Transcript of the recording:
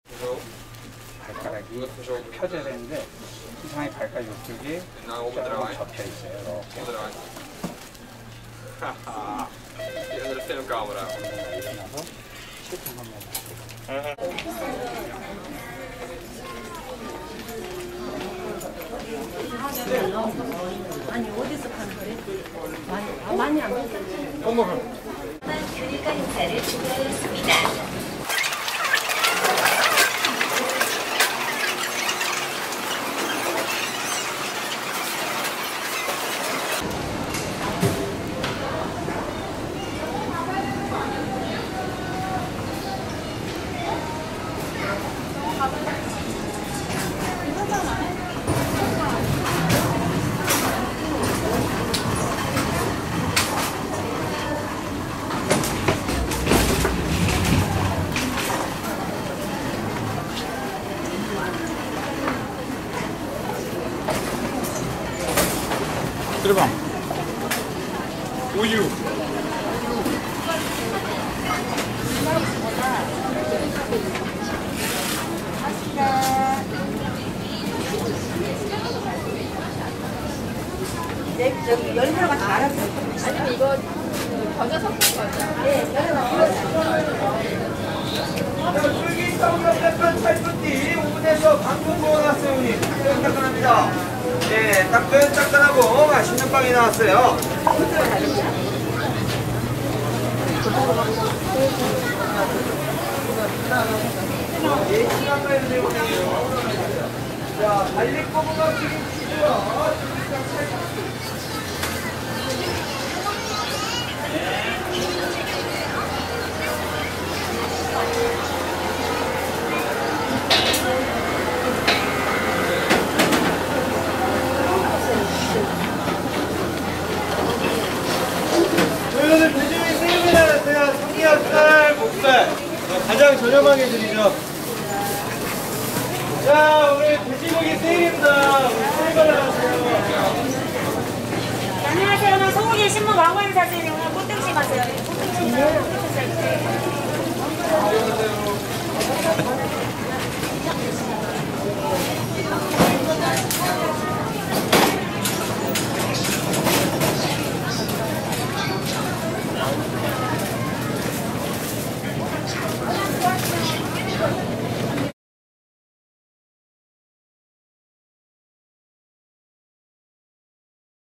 발가락이 펴져야 되는데 이상하게 발가락 이쪽이 조금 접혀 있어요. 이렇게. Haha. Dit is de filmcamera. 일어나서 실통 한번. 아니 어디서 파는 거래? 많이 안 먹어. 교류가 행사를 준비하였습니다. 들어봐. 우유. 저기 열무랑 같이 말았어요. 아니면 이거 겨자 섞은 거죠? 네, 술기성경 대표 찰프띠 5분에서 방금 모아놨어요. 형님 따끈따끈합니다. 네, 따끈따끈하고 맛있는 빵이 나왔어요. 자, 달리꼬부가 튀김치고요. 저희는 돼지고기 세일을 나왔어요. 삼겹살, 목살 가장 저렴하게 드리죠. 자, 오늘 돼지고기 세일입니다. 오늘 세일을 나왔어요. 안녕하세요. 오늘 소고기 신문 광고 행사 중입니다.